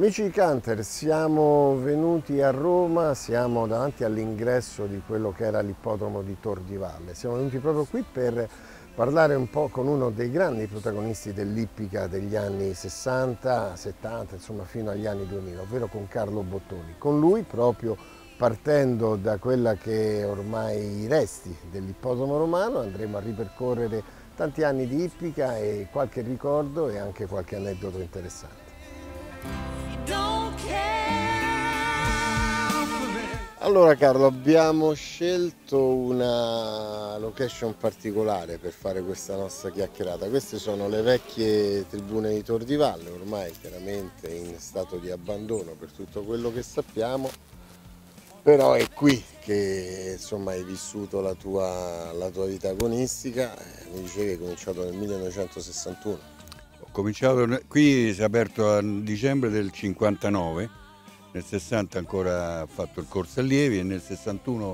Amici di Canter, siamo venuti a Roma, siamo davanti all'ingresso di quello che era l'ippodromo di Tor di Valle. Siamo venuti proprio qui per parlare un po' con uno dei grandi protagonisti dell'ippica degli anni 60, 70, insomma fino agli anni 2000, ovvero con Carlo Bottoni. Con lui, proprio partendo da quella che ormai i resti dell'ippodromo romano, andremo a ripercorrere tanti anni di ippica e qualche ricordo e anche qualche aneddoto interessante. Allora Carlo, abbiamo scelto una location particolare per fare questa nostra chiacchierata. Queste sono le vecchie tribune di Tor di Valle, ormai chiaramente in stato di abbandono per tutto quello che sappiamo, però è qui che insomma hai vissuto la tua vita agonistica. Mi dicevi che hai cominciato nel 1961. Ho cominciato qui, si è aperto a dicembre del 59, nel 60 ancora ho fatto il corso allievi e nel 61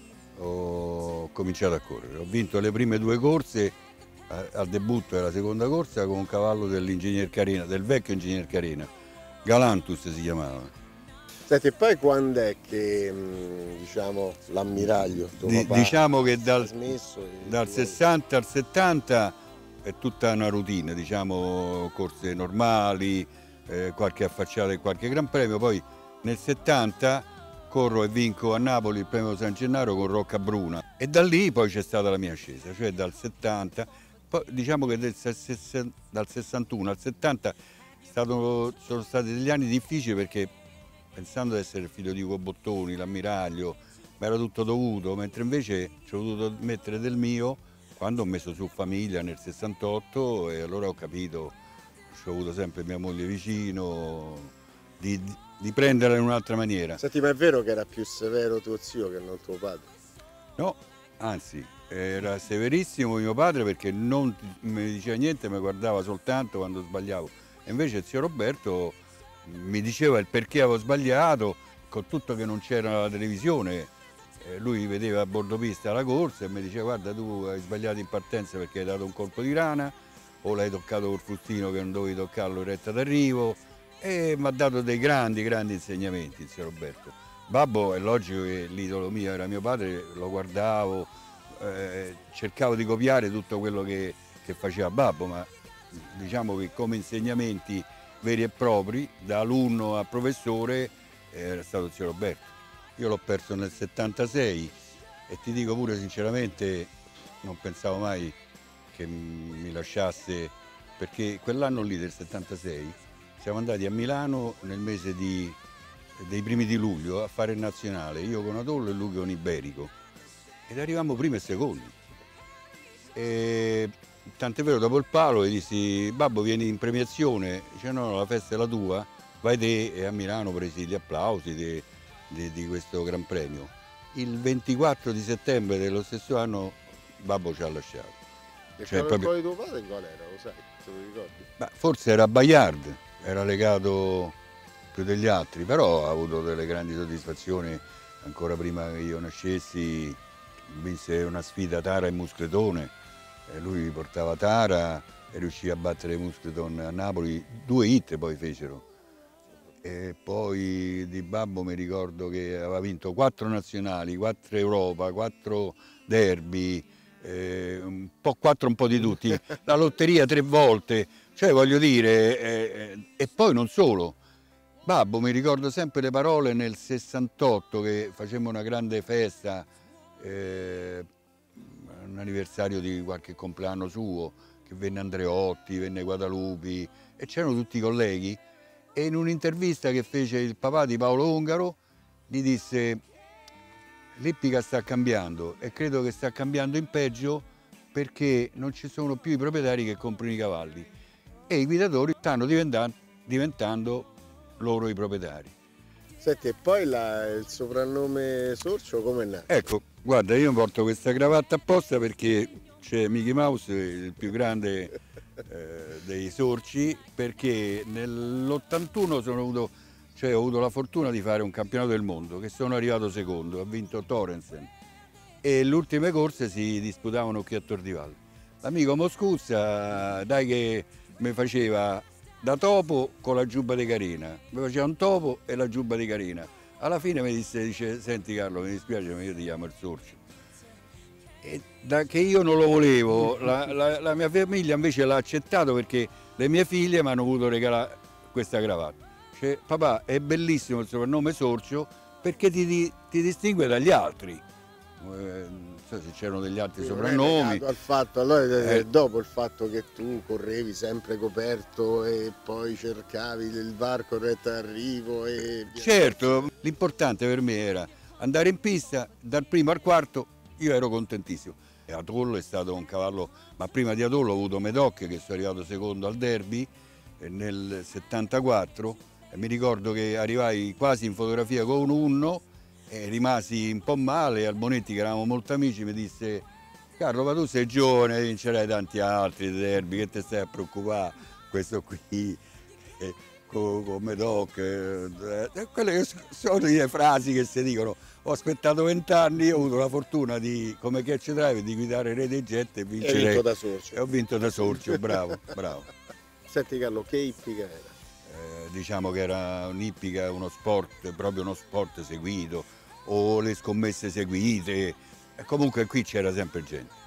ho cominciato a correre. Ho vinto le prime due corse al debutto e la seconda corsa con un cavallo dell'ingegner Carena, del vecchio ingegner Carena, Galantus si chiamava. Senti, e poi quando è che diciamo l'ammiraglio, tuo papà, Diciamo che ha smesso? dal 60 al 70 è tutta una routine, diciamo corse normali, qualche affacciata e qualche gran premio, poi nel 70 corro e vinco a Napoli il premio San Gennaro con Roccabruna e da lì poi c'è stata la mia ascesa, cioè dal 70, poi diciamo che dal 61 al 70 sono stati degli anni difficili perché pensando di essere il figlio di Ugo Bottoni, l'ammiraglio, mi era tutto dovuto, mentre invece ci ho dovuto mettere del mio quando ho messo su famiglia nel 68 e allora ho capito, ci ho avuto sempre mia moglie vicino, di prenderla in un'altra maniera. Senti, ma è vero che era più severo tuo zio che non tuo padre? No, anzi, era severissimo mio padre perché non mi diceva niente, mi guardava soltanto quando sbagliavo. E invece zio Roberto mi diceva il perché avevo sbagliato, con tutto che non c'era la televisione. Lui vedeva a bordo pista la corsa e mi diceva guarda tu hai sbagliato in partenza perché hai dato un colpo di rana o l'hai toccato col frustino che non dovevi toccarlo in retta d'arrivo e mi ha dato dei grandi insegnamenti zio Roberto. Babbo è logico che l'idolo mio era mio padre, lo guardavo, cercavo di copiare tutto quello che faceva Babbo, ma diciamo che come insegnamenti veri e propri, da alunno a professore, era stato zio Roberto. Io l'ho perso nel 76 e ti dico pure sinceramente non pensavo mai che mi lasciasse, perché quell'anno lì del 76 siamo andati a Milano nel mese dei primi di luglio a fare il nazionale, io con Adollo e lui con Iberico, ed arrivammo primi e secondi. E tant'è vero, dopo il palo gli dissi babbo vieni in premiazione, dice no, la festa è la tua, vai te, e a Milano presi gli applausi di questo Gran Premio. Il 24 di settembre dello stesso anno babbo ci ha lasciato. E Cioè, il proprio... di tuo padre qual era? Lo sai? Te lo ricordi? Beh, forse era Bayard, era legato più degli altri, però ha avuto delle grandi soddisfazioni ancora prima che io nascessi, vinse una sfida Tara e Muscletone, e lui portava Tara e riuscì a battere Muscleton a Napoli, 2 hit poi fecero. E poi di babbo mi ricordo che aveva vinto 4 nazionali, 4 Europa, 4 derby, un po' di tutti, la lotteria 3 volte, cioè voglio dire, e poi non solo. Babbo mi ricordo sempre le parole nel 68 che facemmo una grande festa, un anniversario di qualche compleanno suo, che venne Andreotti, venne Guadalupi e c'erano tutti i colleghi. E in un'intervista che fece il papà di Paolo Ongaro gli disse l'ippica sta cambiando e credo che sta cambiando in peggio perché non ci sono più i proprietari che comprano i cavalli e i guidatori stanno diventando loro i proprietari. Senti, e poi il soprannome Sorcio come è nato? Ecco, guarda, io porto questa cravatta apposta perché c'è Mickey Mouse, il più grande dei sorci, perché nell'81 ho avuto la fortuna di fare un campionato del mondo, che sono arrivato secondo, ha vinto Torensen e le ultime corse si disputavano qui a Tor di Valle. L'amico Moscuzza, dai che mi faceva da topo con la giubba di carina, mi faceva un topo e la giubba di carina. Alla fine mi dice, senti Carlo, mi dispiace ma io ti chiamo il sorcio. E da che io non lo volevo, la mia famiglia invece l'ha accettato perché le mie figlie mi hanno voluto regalare questa cravatta. Cioè, papà, è bellissimo il soprannome sorcio perché ti distingue dagli altri. Non so se c'erano degli altri soprannomi. Al fatto, allora, dopo il fatto che tu correvi sempre coperto e poi cercavi il VAR corretto d'arrivo e... Certo, l'importante per me era andare in pista, dal primo al quarto, io ero contentissimo. E Atollo è stato un cavallo, ma prima di Atollo ho avuto Medoc che sono arrivato secondo al derby nel 74 e mi ricordo che arrivai quasi in fotografia con Unno e rimasi un po' male. Albonetti, che eravamo molto amici, mi disse: Carlo, ma tu sei giovane, vincerai tanti altri derby, che te stai a preoccupare? Questo qui con Medoc, quelle che sono le frasi che si dicono. Ho aspettato 20 anni, ho avuto la fortuna di, come Catch Drive, di guidare Rete Jet e vincere. Hai vinto da sorcio. E ho vinto da sorcio, bravo, bravo. Senti Carlo, che ippica era? Diciamo che era un'ippica, uno sport, proprio uno sport seguito, o le scommesse seguite, e comunque qui c'era sempre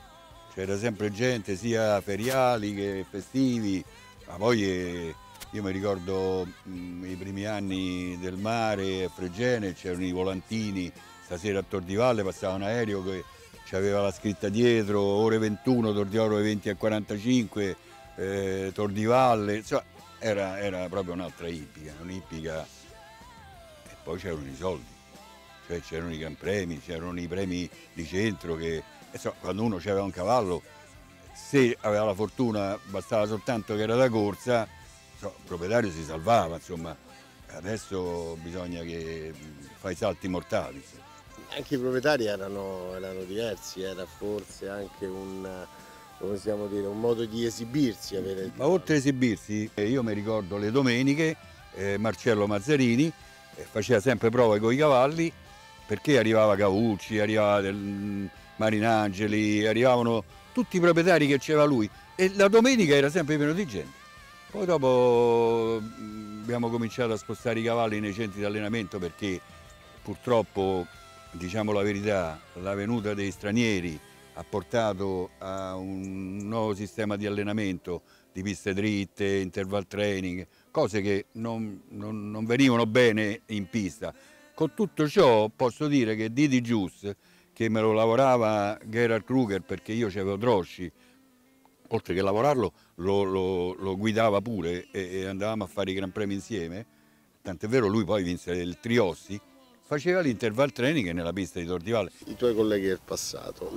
gente sia feriali che festivi, ma poi io mi ricordo i primi anni del mare a Fregene, c'erano i volantini, stasera a Tor di Valle passava un aereo che aveva la scritta dietro, ore 21, Tor di Valle ore 20:45, Tor di Valle, insomma, era proprio un'altra ippica, un'ippica. E poi c'erano i soldi, cioè c'erano i gran premi, c'erano i premi di centro che, insomma, quando uno aveva un cavallo, se aveva la fortuna bastava soltanto che era da corsa, il proprietario si salvava, insomma. Adesso bisogna che fai salti mortali. Anche i proprietari erano diversi, era forse anche come possiamo dire, un modo di esibirsi. Ma oltre a esibirsi, io mi ricordo le domeniche, Marcello Mazzarini faceva sempre prove con i cavalli, perché arrivava Cavucci, arrivava Marinangeli, arrivavano tutti i proprietari che c'era lui e la domenica era sempre pieno di gente. Poi dopo abbiamo cominciato a spostare i cavalli nei centri di allenamento perché purtroppo, diciamo la verità, la venuta dei stranieri ha portato a un nuovo sistema di allenamento, di piste dritte, interval training, cose che non venivano bene in pista. Con tutto ciò posso dire che Didi Gius, che me lo lavorava Gerhard Kruger perché io c'avevo Drosci, oltre che lavorarlo lo guidava pure e andavamo a fare i Gran Premi insieme, tant'è vero lui poi vinse il Triossi, faceva l'interval training nella pista di Tor di Valle. I tuoi colleghi del passato,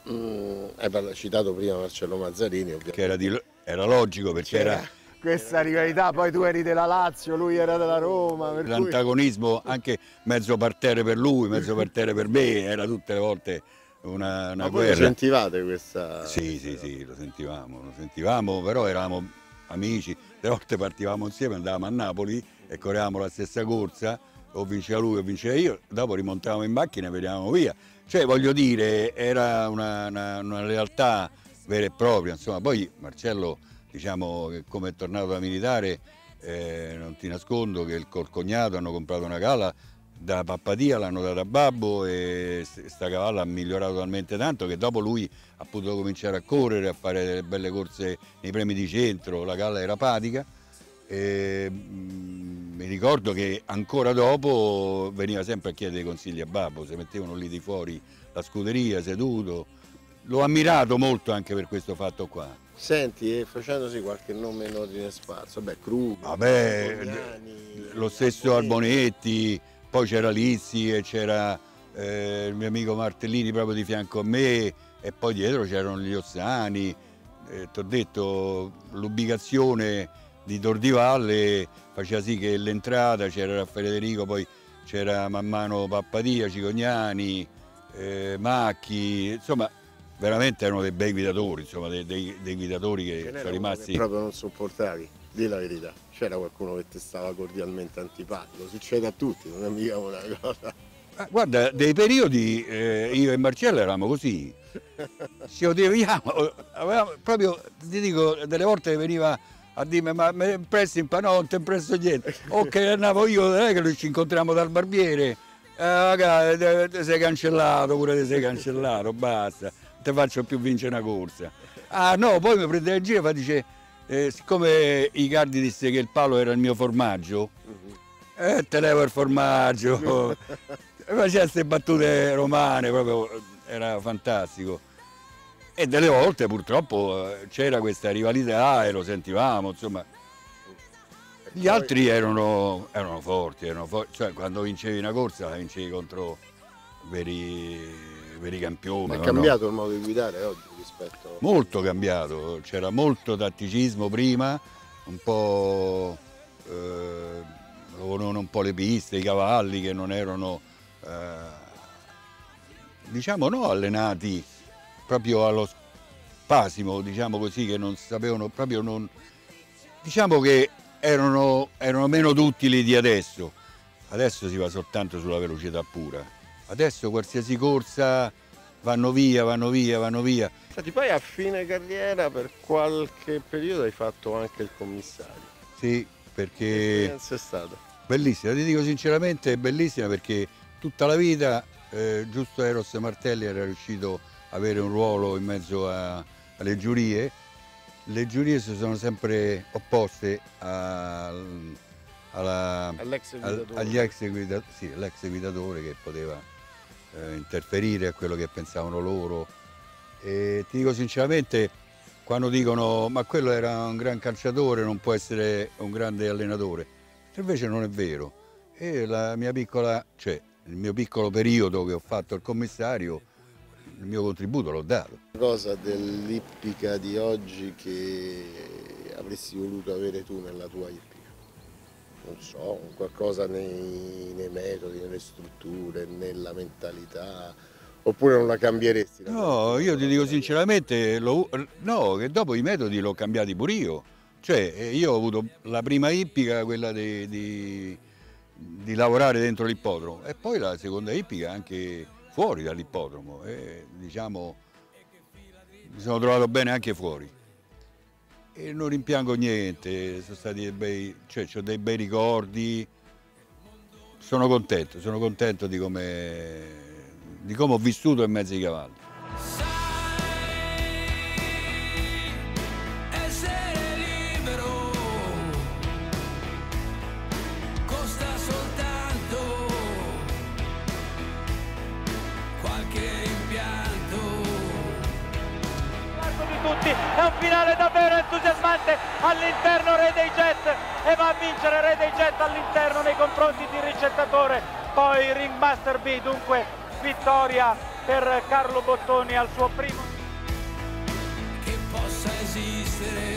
hai citato prima Marcello Mazzarini, ovviamente. Che era logico perché era questa rivalità, poi tu eri della Lazio, lui era della Roma. L'antagonismo, anche mezzo parterre per lui, mezzo parterre per me, era tutte le volte una Ma guerra. Voi sentivate questa... Sì, lo sentivamo, però eravamo amici, delle volte partivamo insieme, andavamo a Napoli e correvamo la stessa corsa, o vinceva lui o vinceva io, dopo rimontavamo in macchina e venivamo via. Cioè, voglio dire, era una lealtà vera e propria, insomma. Poi Marcello, diciamo che come è tornato da militare, non ti nascondo che col cognato hanno comprato una cavalla da Pappatia, l'hanno data a babbo e sta cavalla ha migliorato talmente tanto che dopo lui ha potuto cominciare a correre, a fare delle belle corse nei premi di centro, la cavalla era patica. Mi ricordo che ancora dopo veniva sempre a chiedere consigli a babbo, si mettevano lì di fuori la scuderia seduto, l'ho ammirato molto anche per questo fatto qua. Senti, e facendosi qualche nome in ordine sparso, Lo stesso Albonetti, poi c'era Lizzi e c'era il mio amico Martellini proprio di fianco a me e poi dietro c'erano gli Ossani, ti ho detto l'ubicazione di Tor di Valle faceva sì che l'entrata c'era Raffaele Federico, poi c'era man mano Pappatia, Cicognani, Macchi, insomma veramente erano dei bei guidatori, insomma dei guidatori che sono rimasti. Che proprio non sopportavi, di la verità, c'era qualcuno che ti stava cordialmente antipatico, succede a tutti, non è mica una cosa. Guarda, dei periodi io e Marcello eravamo così, ci odiavamo, proprio ti dico, delle volte veniva a dirmi ma mi presti un po', no, non ti presto niente. Ok, andavo io, non è che ci incontriamo dal barbiere, ti sei cancellato, pure ti sei cancellato, basta, non ti faccio più vincere una corsa. Ah no, poi mi prende in giro e dice, siccome Icardi disse che il palo era il mio formaggio, te levo il formaggio, faceva queste battute romane, proprio era fantastico. E delle volte purtroppo c'era questa rivalità e lo sentivamo, insomma. Gli altri erano forti, cioè quando vincevi una corsa la vincevi contro veri campioni. Ma è cambiato il modo di guidare oggi rispetto... Molto cambiato, c'era molto tatticismo prima, un po' un po' le piste, i cavalli che non erano, diciamo, no, allenati proprio allo spasimo, diciamo così, che non sapevano proprio, diciamo che erano meno duttili di adesso. Adesso si va soltanto sulla velocità pura. Adesso qualsiasi corsa vanno via. Senti, poi a fine carriera per qualche periodo hai fatto anche il commissario. Sì, perché... Che esperienza è stata? Bellissima, ti dico sinceramente, è bellissima perché tutta la vita giusto Eros Martelli era riuscito ad avere un ruolo in mezzo alle giurie. Le giurie si sono sempre opposte All'ex guidatore che poteva interferire a quello che pensavano loro. E ti dico sinceramente, quando dicono ma quello era un gran calciatore, non può essere un grande allenatore, invece non è vero. E il mio piccolo periodo che ho fatto il commissario, il mio contributo l'ho dato. Cosa dell'ippica di oggi che avresti voluto avere tu nella tua ippica? Non so, qualcosa nei metodi, nelle strutture, nella mentalità, oppure non la cambieresti? No, io ti dico sinceramente, no, che dopo i metodi l'ho cambiati pure io. Cioè, io ho avuto la prima ippica, quella di lavorare dentro l'ippodromo, e poi la seconda ippica anche fuori dall'ippodromo, e diciamo mi sono trovato bene anche fuori e non rimpiango niente, sono stati ho dei bei ricordi, sono contento di come ho vissuto in mezzo ai cavalli. È un finale davvero entusiasmante all'interno Re dei Jet, e va a vincere Re dei Jet all'interno nei confronti di Ricettatore, poi Ringmaster B, dunque vittoria per Carlo Bottoni al suo primo. Che possa esistere